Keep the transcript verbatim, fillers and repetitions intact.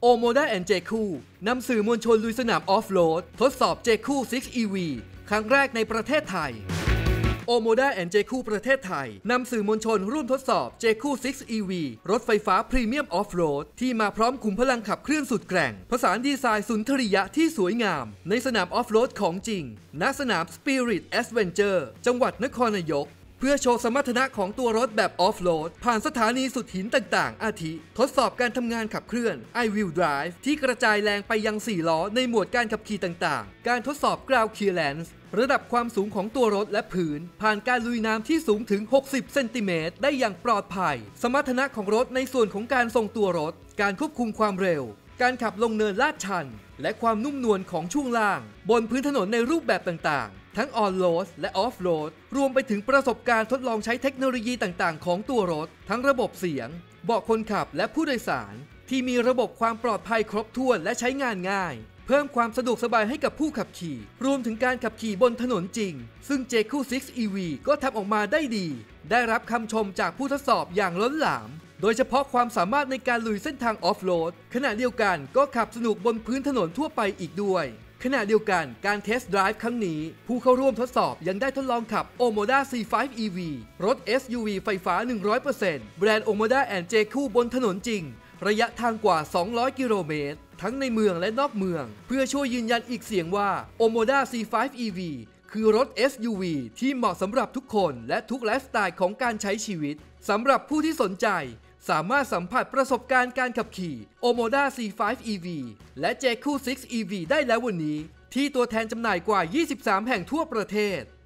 Omoda แอนด์ เจ คู นำสื่อมวลชนลุยสนามออฟโรดทดสอบ เจ คู ซิกซ์ อี วี ครั้งแรกในประเทศไทย Omoda แอนด์ เจ คู ประเทศไทยนำสื่อมวลชนร่วมทดสอบ เจ คู ซิกซ์ อี วี รถไฟฟ้าพรีเมียมออฟโรดที่มาพร้อมขุมพลังขับเคลื่อนสุดแกร่งผสานดีไซน์สุนทรียะที่สวยงามในสนามออฟโรดของจริงณสนาม Spirit Adventure จังหวัดนครนายกเพื่อโชว์สมรรถนะของตัวรถแบบออฟโรดผ่านสถานีสุดหินต่างๆอาทิทดสอบการทำงานขับเคลื่อน I-Wheel Drive ที่กระจายแรงไปยังสี่ล้อในหมวดการขับขี่ต่างๆการทดสอบ Ground Clearance ระดับความสูงของตัวรถและพื้นผ่านการลุยน้ำที่สูงถึงหกสิบเซนติเมตรได้อย่างปลอดภัยสมรรถนะของรถในส่วนของการทรงตัวรถการควบคุมความเร็วการขับลงเนินลาดชันและความนุ่มนวลของช่วงล่างบนพื้นถนนในรูปแบบต่างๆทั้งออนโรดและออฟโรดรวมไปถึงประสบการณ์ทดลองใช้เทคโนโลยีต่างๆของตัวรถทั้งระบบเสียงเบาะคนขับและผู้โดยสารที่มีระบบความปลอดภัยครบถ้วนและใช้งานง่ายเพิ่มความสะดวกสบายให้กับผู้ขับขี่รวมถึงการขับขี่บนถนนจริงซึ่ง เจ คู ซิกซ์ อี วี ก็ทำออกมาได้ดีได้รับคำชมจากผู้ทดสอบอย่างล้นหลามโดยเฉพาะความสามารถในการลุยเส้นทางออฟโรดขณะเดียวกันก็ขับสนุกบนพื้นถนนทั่วไปอีกด้วยขณะเดียวกันการเทสต์ไดรฟ์ครั้งนี้ผู้เข้าร่วมทดสอบยังได้ทดลองขับ Omoda ซี ไฟว์ อี วี รถ เอส ยู วี ไฟฟ้า หนึ่งร้อยเปอร์เซ็นต์ แบรนด์ Omoda แอนด์ เจ คู บนถนนจริงระยะทางกว่า สองร้อยกิโลเมตรทั้งในเมืองและนอกเมืองเพื่อช่วยยืนยันอีกเสียงว่า Omoda ซี ไฟว์ อี วี คือรถ เอส ยู วี ที่เหมาะสำหรับทุกคนและทุกไลฟ์สไตล์ของการใช้ชีวิตสำหรับผู้ที่สนใจสามารถสัมผัสประสบการณ์การขับขี่ Omoda ซี ไฟว์ อี วี และ เจ คู ซิกซ์ อี วี ได้แล้ววันนี้ที่ตัวแทนจำหน่ายกว่ายี่สิบสามแห่งทั่วประเทศ